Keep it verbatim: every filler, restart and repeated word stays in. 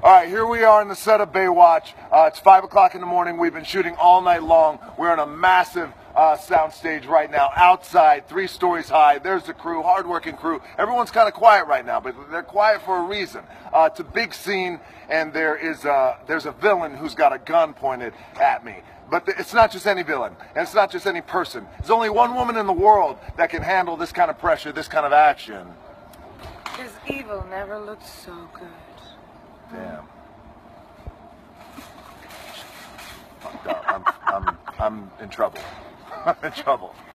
All right, here we are in the set of Baywatch. Uh, it's five o'clock in the morning. We've been shooting all night long. We're on a massive uh, sound stage right now, outside, three stories high. There's the crew, hardworking crew. Everyone's kind of quiet right now, but they're quiet for a reason. Uh, it's a big scene, and there is a, there's a villain who's got a gun pointed at me. But it's not just any villain, and it's not just any person. There's only one woman in the world that can handle this kind of pressure, this kind of action. His evil never looked so good. Damn. I'm, I'm, I'm in trouble. I'm in trouble.